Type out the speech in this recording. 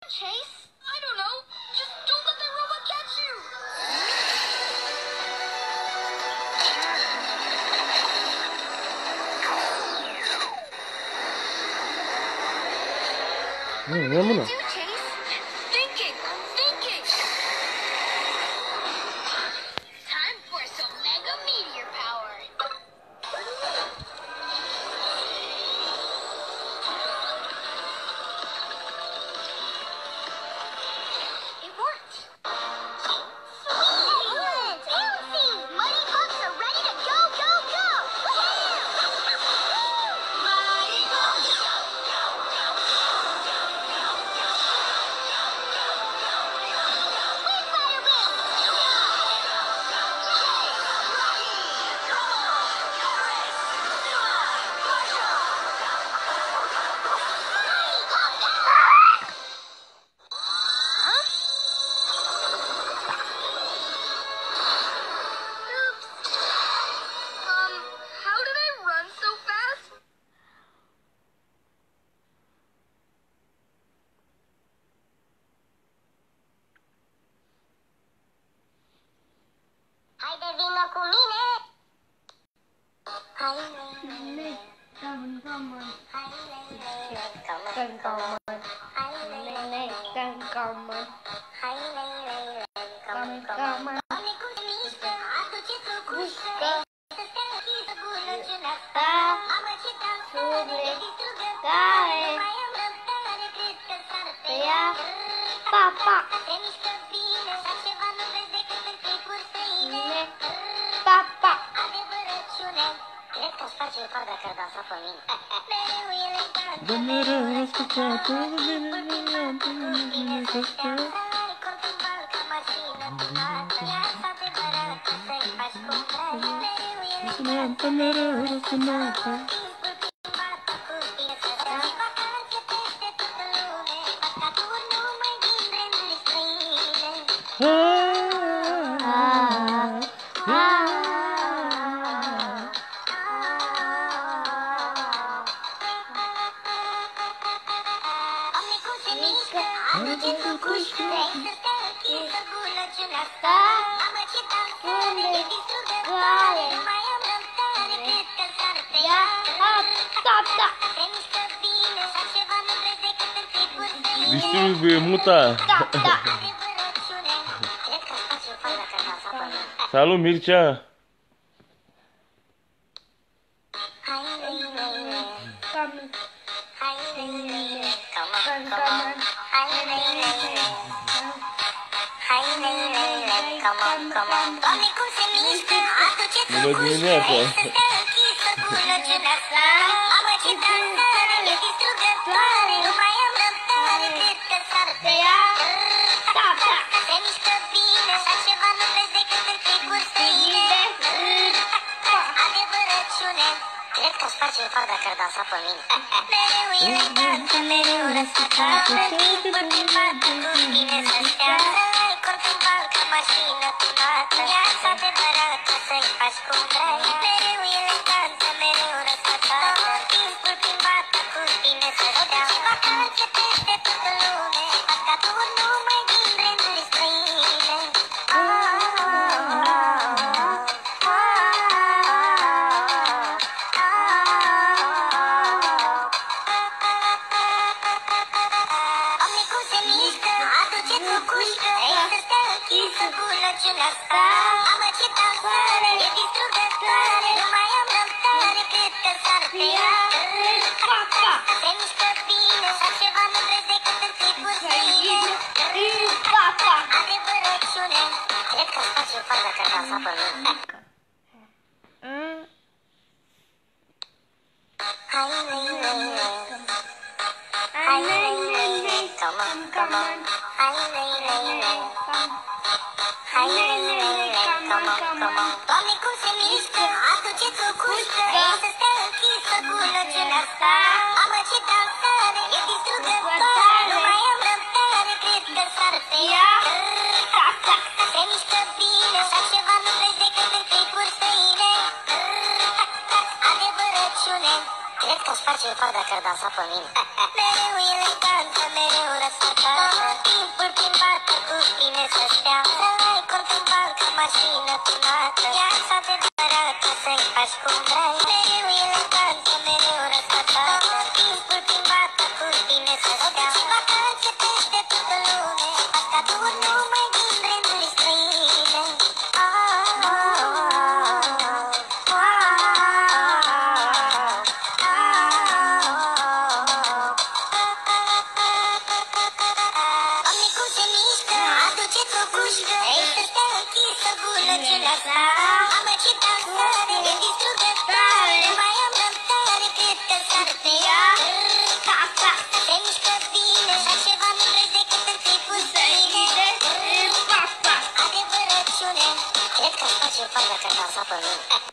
Chase? I don't know. Just don't let that robot catch you. What are you gonna do, Chase? Thinking. Time for some mega meteor power. It worked. Excellent! Fancy! Mighty Bucks are ready to go! Mighty Bucks! How did I run so fast? Haide vino cu mine. Hai lele, come on. Hai lele, come on. Hai lele, come on. Hai lele, come on. Amicul de mișcă, aduceți o cușcă. Să stea închisă gulăciunea asta. Mamă ce dansurile distrugă. Nu mai am răbdare, cred că s-ar tăia. Pa! Se mișcă bine, dar ceva nu vezi decât în clipuri străine. Pa! Adevărăciune, cred că-ți face par dacă ar dansa pe mine. Mereu ele danță, mereu răscuceată. Bine să stea, să-i contumbal ca mașină tunată. Viața adevărată, să-i faci cum vrei. Mereu ele danță, mereu răsunată. Timpul plimbat cu bine să stea. Și vacanțe peste toată lume, pascaturi numai din branduri străine. Omnicul se mișcă, aduceți o cușcă. Vrei să stea închisă gulăciunea asta. Mamă ce dansare, e distrugătoare. Nu mai am răbdare, cred că s-ar tăia. Se mișcă bine, dar ceva nu vezi decât în clipuri străine. Distribuie muta. Adevărăciune, cred că-ți face par dacă ar dansa pe mine. Salut, Mircea. Hai lele, hai lele, come on. Hai lele, hai lele, come on. Doamne, cum se mișcă, aduceți o Bună cușcă. dimineața. Vrei să stea închisă gulăciunea asta. Mamă ce dansare, e distrugătoare. Nu mai am răbdare, cred că s-ar tăia. Se mișcă bine, dar ceva nu vezi decât în clipuri străine. Adevărăciune, cred că-ți face par dacă ar dansa pe mine. Mereu ele danță, mereu răscuceată. Timpul plimbat cu bine să stea. Să-i contumbal ca mașină tunată. Viața adevărată, să-i faci cum vrei. Mereu ele danță, mereu răscuceată. Timpul plimbat cu bine să stea. Și vacanțe peste toată lume, pascaturi numai din branduri străine. Omnicul se mișcă, aduceți o cușcă. Vrei să stea închisă gulăciunea asta. Mamă ce dansare, e distrugătoare. Nu mai am răbdare, cred că s-ar tăia. Se mișcă bine, dar ceva nu vezi decât în clipuri străine. Adevărăciune, cred că-ți face par dacă ar dansa pe mine. Hai lele, hai lele, come on. Hai lele, hai lele, come on. Doamne, cum se mișcă, aduceți o cușcă. Vrei să stea închisă gulăciunea asta. Mamă ce dansare, e distrugătoare. Nu mai am răbdare, cred că s-ar tăia. Se mișcă bine, dar ceva nu vezi decât în clipuri străine. Adevărăciune, cred că-ți face par dacă ar dansa pe mine. Mereu ele danță, mereu răscuceată. mașină tunată, viața de adevărată să-i faci cum vrei. Mereu elegantă, mereu răsfățată, timpul plimbată cu tine să stea. Și vacanțe peste toată lume, asta tu nu mai din vremuri străine. Amă ce dansare, e distrugătoare, nu mai am răbdare cât că s-ar pe ea. Se mișcă bine, așa ceva nu vrei decât în tipul săine. Adevărăciune, cred că-ți face faza că dansa pe mine.